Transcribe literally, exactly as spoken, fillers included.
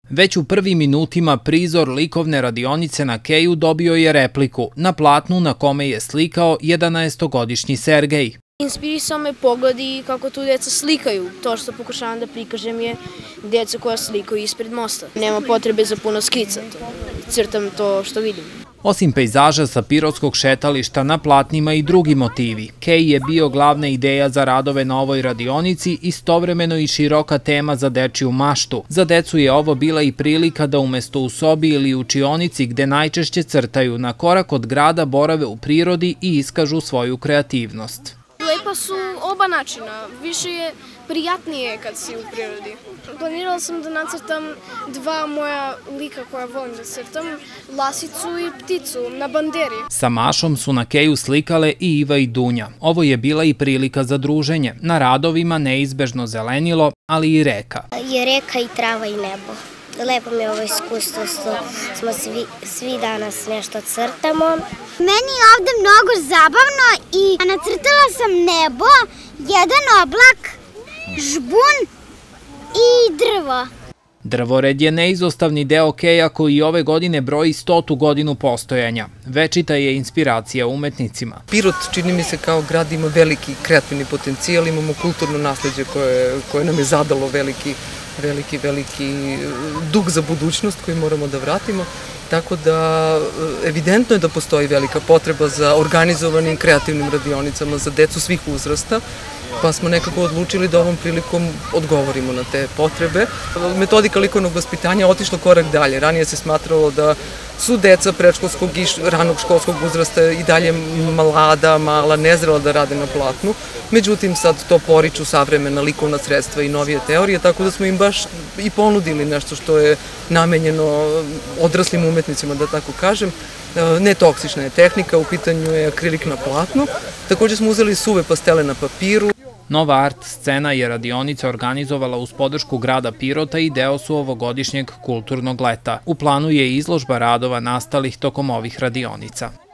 Već u prvim minutima prizor likovne radionice na Keju dobio je repliku na platnu na kome je slikao jedanaestogodišnji Sergej. Inspirisao me pogled i kako tu deca slikaju. To što pokušavam da prikažem je deca koja slikaju ispred mosta. Nema potrebe za puno skica, crtam to što vidim. Osim pejzaža sa pirotskog šetališta, na platnima i drugi motivi. Kej je bio glavna ideja za radove na ovoj radionici, istovremeno i široka tema za dečiju maštu. Za decu je ovo bila i prilika da umesto u sobi ili učionici gde najčešće crtaju, na korak od grada borave u prirodi i iskažu svoju kreativnost. Lepa su oba načina, više je prijatnije kad si u prirodi. Planirala sam da nacrtam dva moja lika koja volim da crtam, lasicu i pticu na banderi. Sa Mašom su na Keju slikale i Iva i Dunja. Ovo je bila i prilika za druženje. Na radovima neizbežno zelenilo, ali i reka. Je reka i trava i nebo. Lepo mi je ovo iskustvo što smo svi, svi danas nešto crtamo. Meni je ovde mnogo zabavno i nacrtala sam nebo, jedan oblak, žbun i drvo. Drvored je neizostavni deo Keja koji ove godine broji stotu godinu postojanja. Večita je inspiracija umetnicima. Pirot, čini mi se, kao grad ima veliki kreativni potencijal, imamo kulturno nasleđe koje, koje nam je zadalo veliki, veliki, veliki dug za budućnost koji moramo da vratimo. Tako da evidentno je da postoji velika potreba za organizovanim kreativnim radionicama za decu svih uzrasta, pa smo nekako odlučili da ovom prilikom odgovorimo na te potrebe. Metodika likovnog vaspitanja je otišla korak dalje. Ranije se smatralo da su deca predškolskog i ranog školskog uzrasta i dalje mlada, mala, nezrela da rade na platnu. Međutim, sad to poriču savremena likovna sredstva i novije teorije, tako da smo im baš i ponudili nešto što je namenjeno odraslim umetnicima, da tako kažem. Netoksična je tehnika, u pitanju je akrilik na platnu. Također smo uzeli suve pastele na papiru. Nova art scena je radionica organizovala uz podršku grada Pirota i deo su ovogodišnjeg kulturnog leta. U planu je izložba radova nastalih tokom ovih radionica.